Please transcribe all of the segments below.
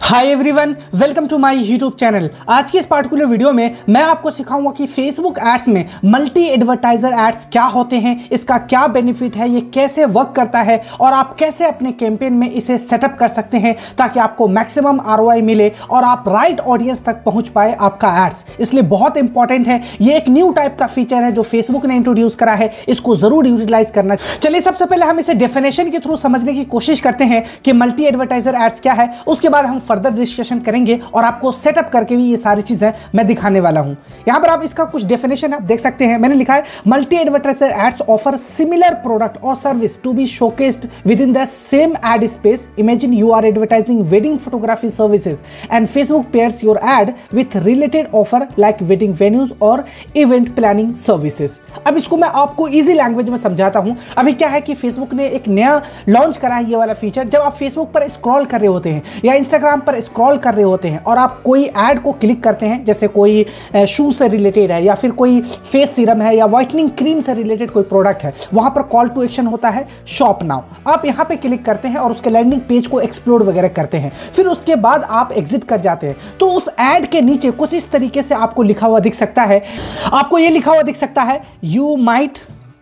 Hi everyone, welcome to my YouTube channel. आज की इस पार्टिकुलर वीडियो में मैं आपको सिखाऊंगा कि फेसबुक एड्स में मल्टी एडवर्टाइजर एड्स क्या होते हैं, इसका क्या बेनिफिट है, ये कैसे वर्क करता है और आप कैसे अपने कैंपेन में इसे सेटअप कर सकते हैं ताकि आपको मैक्सिमम आरओआई मिले और आप राइट ऑडियंस तक पहुंच पाए आपका एड्स। इसलिए बहुत इंपॉर्टेंट है, ये एक न्यू टाइप का फीचर है जो फेसबुक ने इंट्रोड्यूस करा है, इसको जरूर यूटिलाइज करना। चलिए सबसे पहले हम इसे डेफिनेशन के थ्रू समझने की कोशिश करते हैं कि मल्टी एडवर्टाइजर एड्स क्या है, उसके बाद हम फर्दर डिस्कशन करेंगे और आपको सेटअप करके भी ये सारी चीजें मैं दिखाने वाला हूं। यहां पर आप इसका कुछ डेफिनेशन आप देख सकते हैं, मैंने लिखा है multi advertiser ads offer similar product और service to be showcased with in the same ad space. Imagine you are advertising wedding photography services and Facebook pairs your ad with related offer like wedding venues और event planning services. अब इसको मैं आपको easy language में समझाता हूं। अभी क्या है कि फेसबुक ने एक नया लॉन्च करा है ये वाला फीचर। जब आप फेसबुक पर स्क्रॉल कर रहे होते हैं या इंस्टाग्राम पर स्क्रॉल कर रहे होते हैं और आप कोई ऐड को क्लिक करते हैं, जैसे कोई शू से रिलेटेड है या फिर कोई फेस सीरम है या व्हाइटनिंग क्रीम से रिलेटेड कोई प्रोडक्ट है, वहां पर कॉल टू एक्शन होता है शॉप नाउ। आप यहां पे क्लिक करते हैं और उसके लैंडिंग पेज को एक्सप्लोर वगैरह करते हैं, फिर उसके बाद आप एग्जिट कर जाते हैं। तो उस ऐड के नीचे कुछ इस तरीके से आपको लिखा हुआ दिख सकता है, आपको ये लिखा हुआ दिख सकता है यू माइट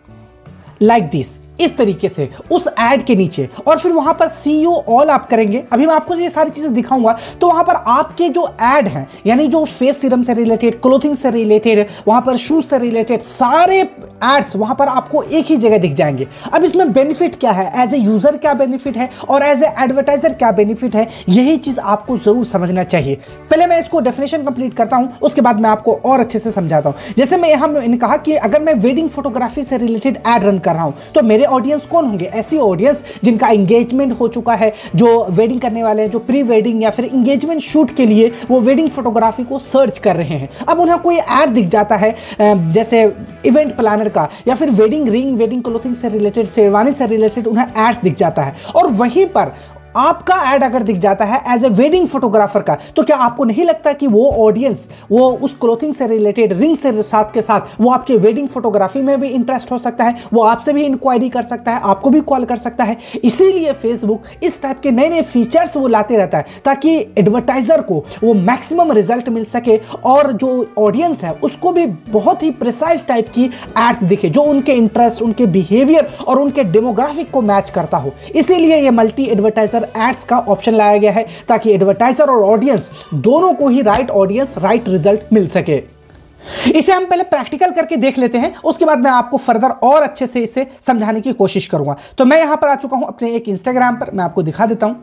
लाइक दिस, इस तरीके से उस ऐड के नीचे। और फिर वहां पर सी यू ऑल आप करेंगे। अभी मैं आपको ये सारी चीजें दिखाऊंगा तो वहां पर आपके जो ऐड हैं, यानी जो फेस सीरम से रिलेटेड, क्लोथिंग से रिलेटेड, वहां पर शूज से रिलेटेड सारे एड्स वहां पर आपको एक ही जगह दिख जाएंगे। अब इसमें बेनिफिट क्या है, एज ए यूजर क्या बेनिफिट है और एज ए एडवर्टाइजर क्या बेनिफिट है, यही चीज आपको जरूर समझना चाहिए। पहले मैं इसको डेफिनेशन कंप्लीट करता हूं, उसके बाद मैं आपको और अच्छे से समझाता हूं। जैसे मैं यहां मैंने कहा कि अगर मैं वेडिंग फोटोग्राफी से रिलेटेड एड रन कर रहा हूं तो मेरे ऑडियंस कौन होंगे? ऐसी ऑडियंस जिनका एंगेजमेंट हो चुका है, जो वेडिंग करने वाले हैं, जो प्री वेडिंग या फिर एंगेजमेंट शूट के लिए वो वेडिंग फोटोग्राफी को सर्च कर रहे हैं। अब उन्हें कोई ऐड दिख जाता है जैसे इवेंट प्लानर का या फिर वेडिंग रिंग, वेडिंग क्लोथिंग से रिलेटेड, शेरवानी से रिलेटेड उन्हें एड्स दिख जाता है और वहीं पर आपका ऐड अगर दिख जाता है एज ए वेडिंग फोटोग्राफर का, तो क्या आपको नहीं लगता कि वो ऑडियंस वो उस क्लोथिंग से रिलेटेड, रिंग से साथ के साथ वो आपके वेडिंग फोटोग्राफी में भी इंटरेस्ट हो सकता है, वो आपसे भी इंक्वायरी कर सकता है, आपको भी कॉल कर सकता है। इसीलिए फेसबुक इस टाइप के नए नए फीचर्स वो लाते रहता है ताकि एडवर्टाइजर को वो मैक्सिमम रिजल्ट मिल सके और जो ऑडियंस है उसको भी बहुत ही प्रिसाइज टाइप की एड्स दिखे जो उनके इंटरेस्ट, उनके बिहेवियर और उनके डेमोग्राफिक को मैच करता हो। इसीलिए ये मल्टी एडवर्टाइजर एड्स का ऑप्शन लाया गया है ताकि एडवर्टाइजर और ऑडियंस दोनों को ही राइट ऑडियंस, राइट रिजल्ट मिल सके। इसे हम पहले प्रैक्टिकल करके देख लेते हैं, उसके बाद मैं आपको फर्दर और अच्छे से इसे समझाने की कोशिश करूंगा। तो मैं यहां पर आ चुका हूं अपने एक इंस्टाग्राम पर, मैं आपको दिखा देता हूं।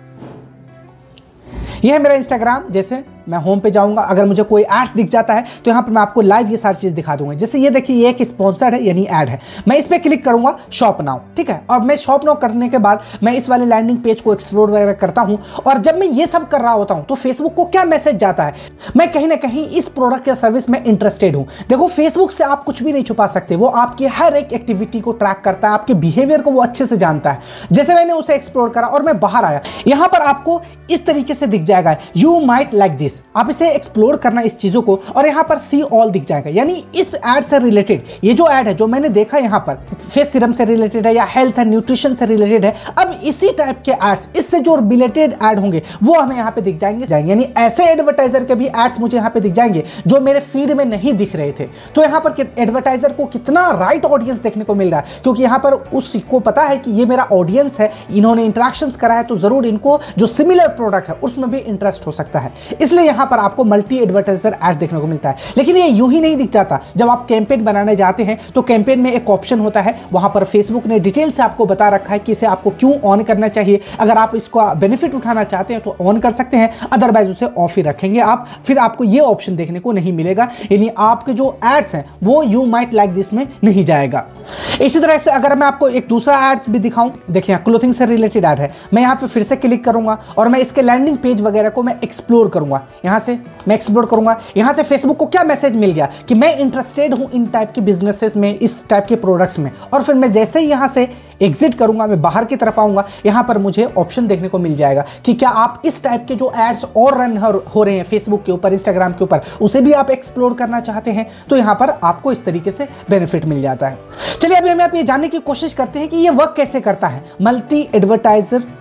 यह है मेरा इंस्टाग्राम। जैसे मैं होम पे जाऊंगा, अगर मुझे कोई एड्स दिख जाता है तो यहां पर मैं आपको लाइव ये सारी चीज दिखा दूंगा। जैसे ये देखिए, ये एक स्पॉन्सर्ड है यानी ऐड है, मैं इस पे क्लिक करूंगा शॉप नाउ, ठीक है। और मैं शॉप नाउ करने के बाद मैं इस वाले लैंडिंग पेज को एक्सप्लोर वगैरह करता हूं और जब मैं ये सब कर रहा होता हूं तो फेसबुक को क्या मैसेज जाता है, मैं कहीं ना कहीं इस प्रोडक्ट या सर्विस में इंटरेस्टेड हूं। देखो, फेसबुक से आप कुछ भी नहीं छुपा सकते, वो आपकी हर एक एक्टिविटी को ट्रैक करता है, आपके बिहेवियर को वो अच्छे से जानता है। जैसे मैंने उसे एक्सप्लोर करा और मैं बाहर आया, यहां पर आपको इस तरीके से दिख जाएगा यू माइट लाइक दिस। आप इसे एक्सप्लोर करना इस चीजों को और यहां पर सी ऑल दिख जाएगा, यानी इस ऐड से रिलेटेड ये जो ऐड है जो मैंने देखा यहां पर फेस सीरम से रिलेटेड है या हेल्थ एंड न्यूट्रिशन से रिलेटेड है, अब इसी टाइप के एड्स, इससे जो रिलेटेड ऐड होंगे वो हमें यहां पे दिख जाएंगे। यानी ऐसे एडवर्टाइजर के भी एड्स मुझे यहां पे दिख जाएंगे जो मेरे फीड में नहीं दिख रहे थे। तो यहां पर एडवर्टाइजर को कितना राइट ऑडियंस देखने को मिल रहा है, क्योंकि यहां पर उसको पता है कि ये मेरा ऑडियंस है, इन्होंने इंटरेक्शंस करा है तो जरूर इनको जो सिमिलर प्रोडक्ट है उसमें भी इंटरेस्ट हो सकता है। इसलिए यहां पर आपको मल्टी एडवर्टाइजर एड्स देखने को मिलता है। लेकिन ये यूं ही नहीं दिख जाता। जब आप कैंपेन बनाने जाते हैं तो कैंपेन में एक ऑप्शन होता है, वहां पर फेसबुक ने डिटेल से आपको बता रखा है कि इसे आपको क्यों ऑन करना चाहिए। अगर आप इसका बेनिफिट उठाना चाहते हैं तो ऑन कर सकते हैं, अदरवाइज उसे ऑफ ही रखेंगे आप, फिर आपको ये ऑप्शन देखने को नहीं मिलेगा, यानी आपके जो एड्स हैं वो यू माइट लाइक दिस में नहीं जाएगा। इसी तरह से अगर मैं आपको एक दूसरा एड्स भी दिखाऊं, देखिए क्लोथिंग से रिलेटेड एड है, मैं यहां पे फिर से क्लिक करूंगा और मैं इसके लैंडिंग पेज वगैरह को मैं एक्सप्लोर करूंगा। यहां से मैं एक्सप्लोर करूंगा, यहां से फेसबुक को क्या मैसेज मिल गया कि मैं इंटरेस्टेड हूं इन टाइप के बिजनेसेस में, इस टाइप के प्रोडक्ट्स में। और फिर मैं जैसे ही यहां से एग्जिट करूंगा, मैं बाहर की तरफ आऊंगा, यहां पर मुझे ऑप्शन देखने को मिल जाएगा कि क्या आप इस टाइप के जो एड्स और रन हो रहे हैं फेसबुक के ऊपर, इंस्टाग्राम के ऊपर, उसे भी आप एक्सप्लोर करना चाहते हैं, तो यहां पर आपको इस तरीके से बेनिफिट मिल जाता है। चलिए अभी हम ये जानने की कोशिश करते हैं कि ये वर्क कैसे करता है मल्टी एडवर्टाइजर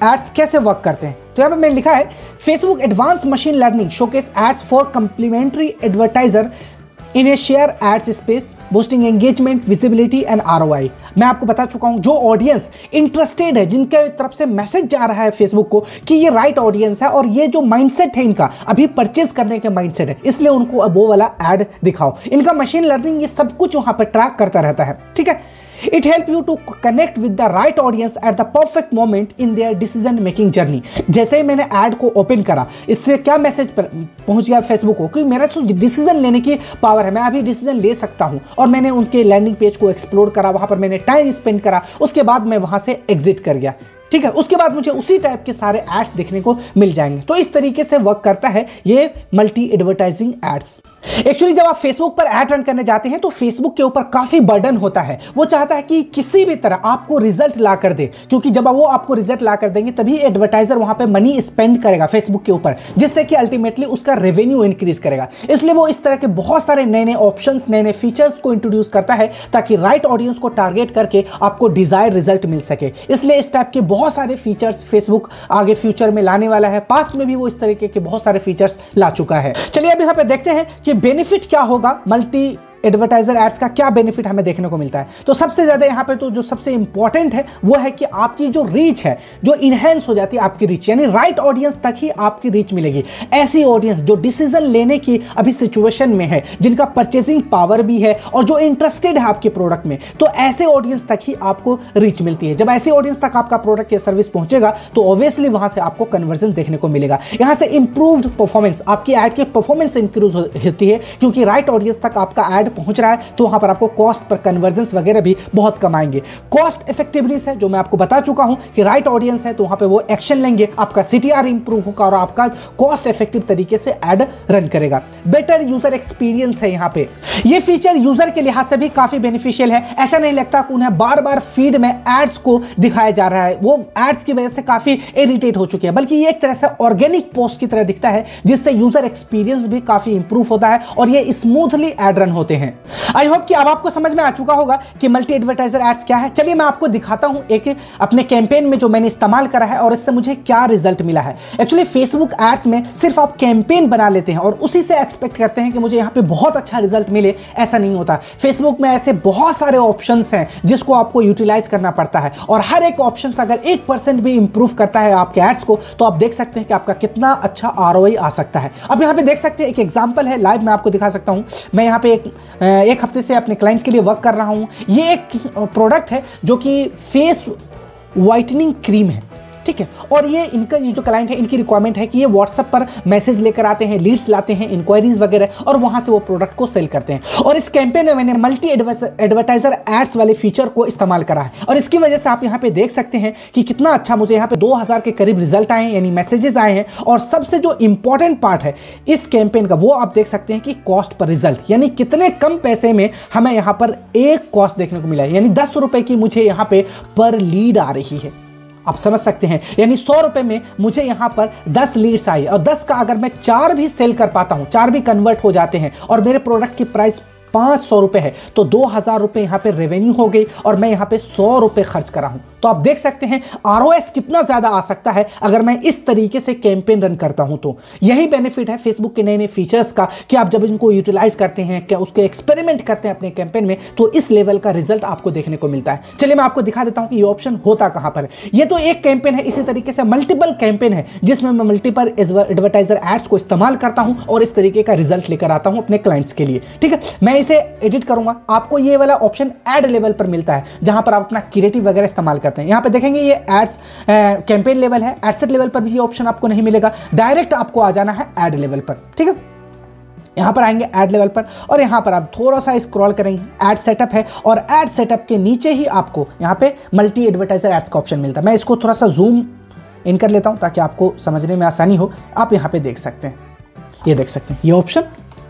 एड्स कैसे वर्क करते हैं। तो यहाँ पे मैंने लिखा है Facebook advance machine learning showcase ads for complementary advertiser in a share ads space boosting engagement visibility and ROI। मैं आपको बता चुका हूं जो ऑडियंस इंटरेस्टेड है, जिनके तरफ से मैसेज जा रहा है फेसबुक को कि ये राइट ऑडियंस है और ये जो माइंडसेट है इनका अभी परचेज करने के माइंडसेट है, इसलिए उनको अब वो वाला एड दिखाओ। इनका मशीन लर्निंग ये सब कुछ वहां पर ट्रैक करता रहता है, ठीक है। It help you to connect with the right audience at the perfect moment in their decision making journey। जैसे ही मैंने ऐड को ओपन करा, इससे क्या मैसेज पहुंच गया फेसबुक को कि मेरा जो डिसीजन लेने की पावर है, मैं अभी डिसीजन ले सकता हूं। और मैंने उनके लैंडिंग पेज को एक्सप्लोर करा, वहां पर मैंने टाइम स्पेंड करा, उसके बाद मैं वहां से एग्जिट कर गया, ठीक है। उसके बाद मुझे उसी टाइप के सारे एड्स देखने को मिल जाएंगे। तो इस तरीके से वर्क करता है ये मल्टी एडवर्टाइजिंग एड्स। एक्चुअली जब आप फेसबुक पर ऐड रन करने जाते हैं तो फेसबुक के ऊपर काफी बर्डन होता है। वो चाहता है कि किसी भी तरह आपको रिजल्ट ला कर दे, क्योंकि जब वो आपको रिजल्ट ला कर देंगे तभी एडवर्टाइजर वहां पे मनी स्पेंड करेगा फेसबुक के ऊपर, जिससे कि अल्टीमेटली उसका रेवेन्यू इंक्रीज करेगा। इसलिए वो इस तरह के बहुत सारे नए नए ऑप्शंस, नए नए फीचर्स को इंट्रोड्यूस करता है ताकि राइट ऑडियंस को टारगेट करके आपको डिजायर रिजल्ट मिल सके। इसलिए इस टाइप के बहुत सारे फीचर्स फेसबुक आगे फ्यूचर में लाने वाला है। पास्ट में भी वो इस तरीके के बहुत सारे फीचर्स ला चुका है। चलिए अब यहाँ पे देखते हैं कि बेनिफिट क्या होगा, मल्टी एडवर्टाइजर एड्स का क्या बेनिफिट हमें देखने को मिलता है। तो सबसे ज्यादा यहाँ पे तो जो सबसे इंपॉर्टेंट है वो है कि आपकी जो रीच है, जो इनहेंस हो जाती है आपकी रीच, यानी राइट ऑडियंस तक ही आपकी रीच मिलेगी। ऐसी ऑडियंस जो डिसीजन लेने की अभी सिचुएशन में है, जिनका परचेजिंग पावर भी है और जो इंटरेस्टेड है आपके प्रोडक्ट में, तो ऐसे ऑडियंस तक ही आपको रीच मिलती है। जब ऐसी ऑडियंस तक आपका प्रोडक्ट या सर्विस पहुंचेगा तो ऑब्वियसली वहां से आपको कन्वर्जन देखने को मिलेगा। यहां से इंप्रूव्ड परफॉर्मेंस, आपकी एड की परफॉर्मेंस इंक्रीज होती है, क्योंकि राइट ऑडियंस तक आपका एड पहुंच रहा है तो वहां पर आपको कॉस्ट पर कन्वर्जन्स वगैरह भी बहुत कम आएंगे। कॉस्ट इफेक्टिवनेस है, जो मैं आपको बता चुका हूं कि राइट ऑडियंस है तो वहां पे वो एक्शन लेंगे, आपका CTR इंप्रूव होगा और आपका कॉस्ट इफेक्टिव तरीके से एड रन करेगा। बेटर यूजर एक्सपीरियंस है। यहां पे ये फीचर यूजर के लिहाज से भी काफी बेनिफिशियल है। ऐसा नहीं लगता कि उन्हें बार बार फीड में एड्स को दिखाया जा रहा है, वो एड्स की वजह से काफी इरिटेट हो चुके हैं, बल्कि ये एक तरह से ऑर्गेनिक पोस्ट की तरह दिखता है, जिससे यूजर एक्सपीरियंस भी काफी इंप्रूव होता है और ये स्मूथली एड रन होते हैं। आई होप कि अब आपको समझ में आ चुका होगा कि मल्टी एडवर्टाइजर एड्स क्या है। चलिए मैं आपको दिखाता हूं एक अपने कैंपेन में जो मैंने इस्तेमाल करा है और इससे मुझे क्या रिजल्ट मिला है। एक्चुअली फेसबुक एड्स में सिर्फ आप कैंपेन बना लेते हैं और उसी से एक्सपेक्ट करते हैं कि मुझे यहां पे बहुत अच्छा रिजल्ट मिले, ऐसा नहीं होता। फेसबुक में ऐसे बहुत सारे ऑप्शंस हैं जिसको आपको यूटिलाइज करना पड़ता है और हर एक ऑप्शन अगर 1% भी इंप्रूव करता है आपके एड्स को, तो आप देख सकते हैं कि आपका कितना अच्छा ROI आ सकता है। अब यहां पे देख सकते हैं एक एग्जांपल है, लाइव मैं आपको दिखा सकता हूं। मैं यहां पे एक हफ्ते से अपने क्लाइंट्स के लिए वर्क कर रहा हूं। ये एक प्रोडक्ट है जो कि फेस व्हाइटनिंग क्रीम है, ठीक है। और ये इनका ये जो क्लाइंट है, इनकी रिक्वायरमेंट है कि ये व्हाट्सएप पर मैसेज लेकर आते हैं, लीड्स लाते हैं, इंक्वायरीज वगैरह, और वहां से वो प्रोडक्ट को सेल करते हैं। और इस कैंपेन में मैंने मल्टी एडवर्टाइजर एड्स वाले फीचर को इस्तेमाल करा है और इसकी वजह से आप यहाँ पे देख सकते हैं कि कितना अच्छा मुझे यहाँ पे 2000 के करीब रिजल्ट आए हैं, यानी मैसेजेस आए हैं। और सबसे जो इंपॉर्टेंट पार्ट है इस कैंपेन का, वो आप देख सकते हैं कि कॉस्ट पर रिजल्ट, यानी कितने कम पैसे में हमें यहाँ पर एक कॉस्ट देखने को मिला है, यानी 10 रुपए की मुझे यहाँ पे पर लीड आ रही है। आप समझ सकते हैं, यानी 100 रुपए में मुझे यहां पर 10 लीड्स आई और 10 का अगर मैं 4 भी सेल कर पाता हूं, 4 भी कन्वर्ट हो जाते हैं और मेरे प्रोडक्ट की प्राइस 500 रुपए है, तो 2000 रुपए यहां पे रेवेन्यू हो गई और मैं यहां पे 100 रुपए खर्च कर रहा हूं। तो आप देख सकते हैं ROS कितना ज्यादा आ सकता है अगर मैं इस तरीके से कैंपेन रन करता हूं। तो यही बेनिफिट है फेसबुक के नए नए फीचर्स का कि आप जब इनको यूटिलाइज करते हैं, क्या उसको एक्सपेरिमेंट करते हैं अपने कैंपेन में, तो इस लेवल का रिजल्ट आपको देखने को मिलता है। चलिए मैं आपको दिखा देता हूं कि ये ऑप्शन होता कहां पर है। ये तो एक कैंपेन है, इसी तरीके से मल्टीपल कैंपेन है जिसमें मैं मल्टीपल एडवर्टाइजर एड्स को इस्तेमाल करता हूं और इस तरीके का रिजल्ट लेकर आता हूं अपने क्लाइंट्स के लिए, ठीक है। मैं इसे एडिट करूंगा, आपको ये वाला ऑप्शन एड लेवल पर मिलता है जहां पर आप अपना क्रिएटिव वगैरह इस्तेमाल करते हैं। यहां पे देखेंगे ये एड्स कैंपेन लेवल है, एडसेट लेवल पर भी ये ऑप्शन आपको नहीं मिलेगा, डायरेक्ट आपको आ जाना है एड लेवल पर, ठीक है। यहां पर आएंगे ऐड लेवल पर और यहां पर आप थोड़ा सा स्क्रॉल करेंगे, ऐड सेटअप है और ऐड सेटअप के नीचे ही आपको यहां पे मल्टी एडवर्टाइजर एड्स का ऑप्शन मिलता है। मैं इसको थोड़ा सा जूम इन कर लेता हूं ताकि आपको समझने में आसानी हो। आप यहां पे देख सकते हैं, ये देख सकते हैं, ये ऑप्शन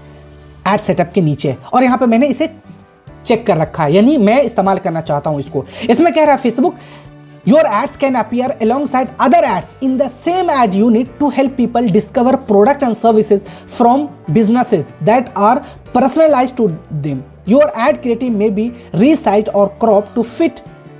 ऐड सेटअप के नीचे है और यहां पे मैंने इसे चेक कर रखा है, यानी मैं इस्तेमाल करना चाहता हूं इसको। इसमें कह रहा है Facebook your ads can appear alongside other ads in the same ad unit to help people discover product and services from businesses that are personalized to them. Your ad creative may be resized or cropped to fit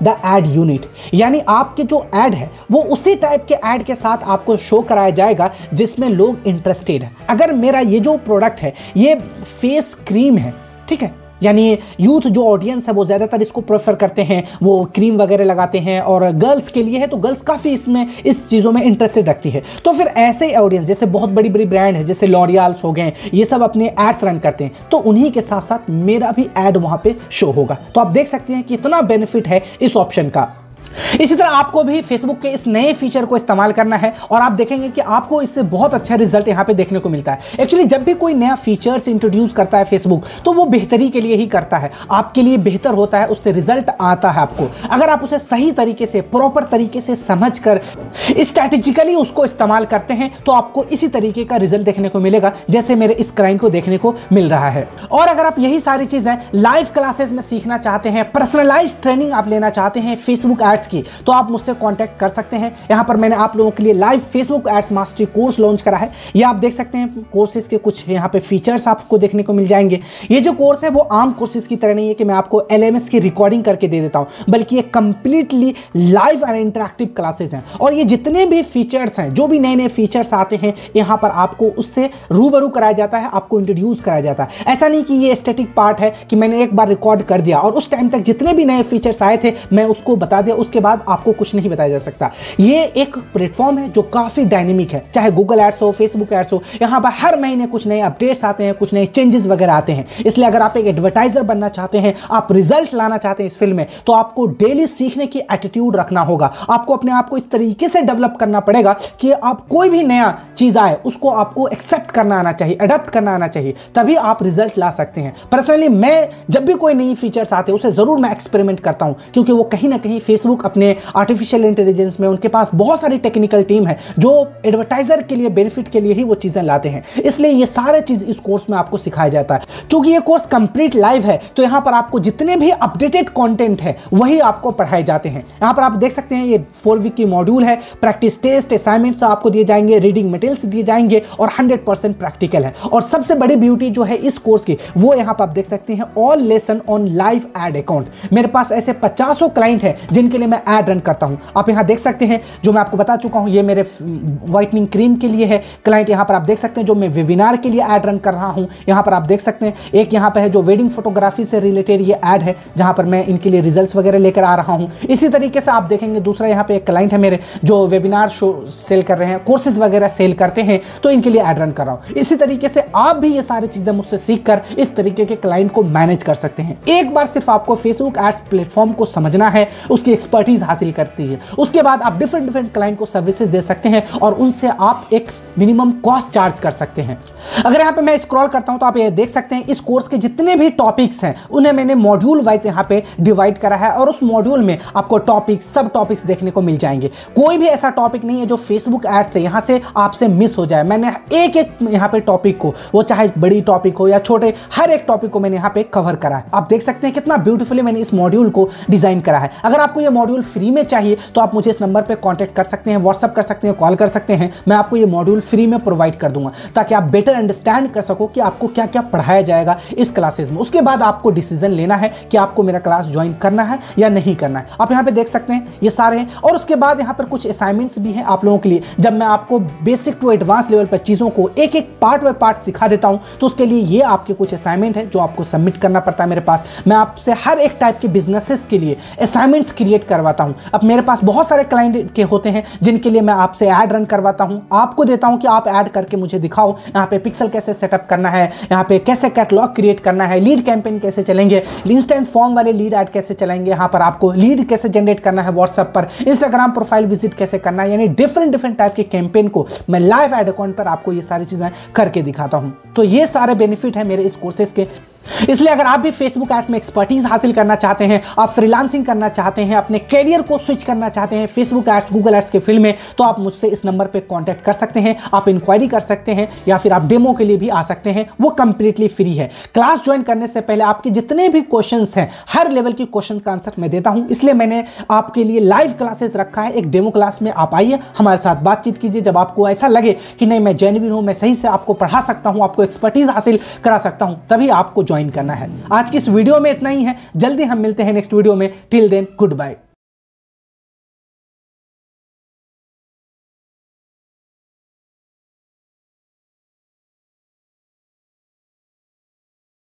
the ad unit, यानी आपके जो add है वो उसी type के add के साथ आपको शो कराया जाएगा जिसमें लोग इंटरेस्टेड है। अगर मेरा ये जो प्रोडक्ट है ये फेस क्रीम है, ठीक है, यानी यूथ जो ऑडियंस है वो ज़्यादातर इसको प्रेफर करते हैं, वो क्रीम वगैरह लगाते हैं, और गर्ल्स के लिए है तो गर्ल्स काफ़ी इसमें इस चीज़ों में इंटरेस्टेड रखती है। तो फिर ऐसे ऑडियंस जैसे बहुत बड़ी बड़ी ब्रांड है जैसे लॉरियल्स हो गए, ये सब अपने एड्स रन करते हैं, तो उन्हीं के साथ साथ मेरा भी ऐड वहाँ पे शो होगा। तो आप देख सकते हैं कि कितना बेनिफिट है इस ऑप्शन का। इसी तरह आपको भी फेसबुक के इस नए फीचर को इस्तेमाल करना है और आप देखेंगे कि आपको इससे बहुत अच्छा रिजल्ट यहां पे देखने को मिलता है। एक्चुअली जब भी कोई नया फीचर्स इंट्रोड्यूस करता है फेसबुक तो वो बेहतरी के लिए ही करता है, आपके लिए बेहतर होता है, उससे रिजल्ट आता है आपको। अगर आप उसे सही तरीके से, प्रॉपर तरीके से समझकर स्ट्रैटेजिकली उसको इस्तेमाल करते हैं तो आपको इसी तरीके का रिजल्ट देखने को मिलेगा जैसे मेरे इस क्लाइंट को देखने को मिल रहा है। और अगर आप यही सारी चीजें लाइव क्लासेस में सीखना चाहते हैं, पर्सनलाइज्ड ट्रेनिंग आप लेना चाहते हैं फेसबुक एड्स की, तो आप मुझसे कांटेक्ट कर सकते हैं। यहां पर मैंने आप लोगों के लिए live Facebook ads mastery course launch करा है। ये आप देख सकते हैं कोर्सेज के कुछ यहां पे फीचर्स आपको देखने को मिल जाएंगे। ये जो कोर्स है वो आम कोर्सेज की तरह नहीं है कि मैं आपको LMS की रिकॉर्डिंग करके दे देता हूं, बल्कि ये completely live and interactive classes हैं। और ये जितने भी फीचर्स हैं, जो भी नए नए फीचर्स आते हैं, यहां पर आपको उससे रूबरू कराया जाता है, आपको इंट्रोड्यूस कराया जाता है। ऐसा नहीं कि ये स्टैटिक पार्ट है कि मैंने एक बार रिकॉर्ड कर दिया और उस टाइम तक जितने भी नए फीचर्स आए थे मैं उसको बता दिया, उसके बाद आपको कुछ नहीं बताया जा सकता। ये एक प्लेटफॉर्म है जो काफी डायनेमिक है, चाहे गूगल एड्स हो, फेसबुक एड्स हो, यहां पर हर महीने कुछ नए अपडेट्स आते हैं, कुछ नए चेंजेस वगैरह आते हैं। इसलिए अगर आप एक एडवर्टाइजर बनना चाहते हैं, आप रिजल्ट लाना चाहते हैं इस फील्ड में, तो आपको डेली सीखने की एटीट्यूड रखना होगा। आपको अपने आप को इस तरीके से डेवलप करना पड़ेगा कि आप कोई भी नया चीज आए उसको आपको एक्सेप्ट करना आना चाहिए, अडॉप्ट करना आना चाहिए, तभी आप रिजल्ट ला सकते हैं। पर्सनली मैं जब भी कोई नई फीचर्स आते हैं उसे जरूर मैं एक्सपेरिमेंट करता हूं, क्योंकि वो कहीं ना कहीं फेसबुक अपने आर्टिफिशियल इंटेलिजेंस में उनके पास बहुत सारी टेक्निकल टीम है जो एडवर्टाइजर के लिए, बेनिफिट के लिए ही वो चीजें लाते हैं। इसलिए ये सारे चीज इस कोर्स में आपको सिखाया जाता है। क्योंकि ये कोर्स कंप्लीट लाइव है तो यहां पर आपको जितने भी अपडेटेड कंटेंट है वही आपको पढ़ाए जाते हैं। यहां पर आप देख सकते हैं ये 4 वीक की मॉड्यूल है, प्रैक्टिस टेस्ट, असाइनमेंट्स आपको दिए जाएंगे, रीडिंग मटेरियल्स दिए जाएंगे और 100% प्रैक्टिकल है। और सबसे बड़ी ब्यूटी जो है इस कोर्स की वो यहां पर आप देख सकते हैं, all lesson on live ad account. मेरे पास ऐसे 50 क्लाइंट है जिनके लिए मैं एड रन करता हूं। आप यहां देख सकते हैं जो मैं आपको बता चुका हूं, ये मेरे व्हाइटनिंग क्रीम के लिए है क्लाइंट। यहां पर आप देख सकते हैं जो मैं वेबिनार के लिए ऐड रन कर रहा हूं। यहां पर आप देख सकते हैं एक यहां पर है जो वेडिंग फोटोग्राफी से रिलेटेड ये ऐड है, जहां पर मैं इनके लिए रिजल्ट्स वगैरह लेकर आ रहा हूं। इसी तरीके से आप देखेंगे दूसरा यहां पे एक क्लाइंट है मेरे जो वेबिनार शो सेल कर रहे हैं, कोर्सेज वगैरह सेल करते हैं, तो इनके लिए ऐड रन कर रहा हूं। इसी तरीके से आप भी ये सारी चीजें मुझसे सीखकर इस तरीके के क्लाइंट को मैनेज कर सकते हैं। एक बार सिर्फ आपको फेसबुक एड्स प्लेटफॉर्म को समझना है, उसकी एक्सपर्टीज हासिल करती है, उसके बाद आप डिफरेंट क्लाइंट को सर्विसेज दे सकते हैं और उनसे आप एक मिनिमम कॉस्ट चार्ज कर सकते हैं। अगर यहाँ पे मैं स्क्रॉल करता हूं तो आप ये देख सकते हैं इस कोर्स के जितने भी टॉपिक्स हैं उन्हें मैंने मॉड्यूल वाइज यहाँ पे डिवाइड करा है और उस मॉड्यूल में आपको टॉपिक्स, सब टॉपिक्स देखने को मिल जाएंगे। कोई भी ऐसा टॉपिक नहीं है जो फेसबुक एड से यहाँ से आपसे मिस हो जाए। मैंने एक एक यहाँ पे टॉपिक को, वो चाहे बड़ी टॉपिक हो या छोटे, हर एक टॉपिक को मैंने यहाँ पे कवर करा है। आप देख सकते हैं कितना ब्यूटीफुली मैंने इस मॉड्यूल को डिजाइन करा है। अगर आपको ये मॉड्यूल फ्री में चाहिए तो आप मुझे इस नंबर पर कॉन्टैक्ट कर सकते हैं, व्हाट्सअप कर सकते हैं, कॉल कर सकते हैं। मैं आपको ये मॉड्यूल फ्री में प्रोवाइड कर दूंगा ताकि आप बेटर अंडरस्टैंड कर सको कि आपको क्या क्या पढ़ाया जाएगा इस क्लासेस में। उसके बाद आपको डिसीजन लेना है कि आपको मेरा क्लास ज्वाइन करना है या नहीं करना है। आप यहाँ पे देख सकते हैं ये सारे हैं और उसके बाद यहाँ पर कुछ असाइनमेंट्स भी हैं आप लोगों के लिए। जब मैं आपको बेसिक टू एडवांस लेवल पर चीज़ों को एक एक पार्ट बाय पार्ट सिखा देता हूँ तो उसके लिए ये आपके कुछ असाइनमेंट है जो आपको सबमिट करना पड़ता है मेरे पास। मैं आपसे हर एक टाइप के बिजनेसेस के लिए असाइनमेंट्स क्रिएट करवाता हूँ। अब मेरे पास बहुत सारे क्लाइंट के होते हैं जिनके लिए मैं आपसे ऐड रन करवाता हूँ, आपको देता हूँ कि आप ऐड करके मुझे दिखाओ यहाँ पे पिक्सल कैसे सेटअप करना है, यहाँ पे कैसे कैटलॉग क्रिएट करना है, लीड कैंपेन कैसे चलेंगे, इंस्टेंट फॉर्म वाले लीड ऐड कैसे चलेंगे, यहाँ पर आपको लीड कैसे जनरेट करना है व्हाट्सएप पर, इंस्टाग्राम प्रोफाइल विजिट कैसे करना है, यानी डिफरेंट टाइप के कैंपेन को मैं लाइव ऐड अकाउंट पर आपको ये सारी चीजें करके दिखाता हूँ। तो ये सारे बेनिफिट है मेरे इस कोर्सेज के। इसलिए अगर आप भी फेसबुक एड्स में एक्सपर्टीज हासिल करना चाहते हैं, आप फ्रीलांसिंग करना चाहते हैं, अपने कैरियर को स्विच करना चाहते हैं फेसबुक एड्स, गूगल एड्स के फील्ड में, तो आप मुझसे इस नंबर पे कांटेक्ट कर सकते हैं, आप इंक्वायरी कर सकते हैं या फिर आप डेमो के लिए भी आ सकते हैं। वो कंप्लीटली फ्री है। क्लास ज्वाइन करने से पहले आपके जितने भी क्वेश्चंस हैं, हर लेवल की क्वेश्चन का आंसर मैं देता हूं। इसलिए मैंने आपके लिए लाइव क्लासेस रखा है। एक डेमो क्लास में आप आइए, हमारे साथ बातचीत कीजिए। जब आपको ऐसा लगे कि नहीं मैं जेन्युइन हूं, मैं सही से आपको पढ़ा सकता हूं, आपको एक्सपर्टीज हासिल करा सकता हूं, तभी आपको ज्वाइन करना है। आज की इस वीडियो में इतना ही है। जल्दी हम मिलते हैं नेक्स्ट वीडियो में। Till then good bye.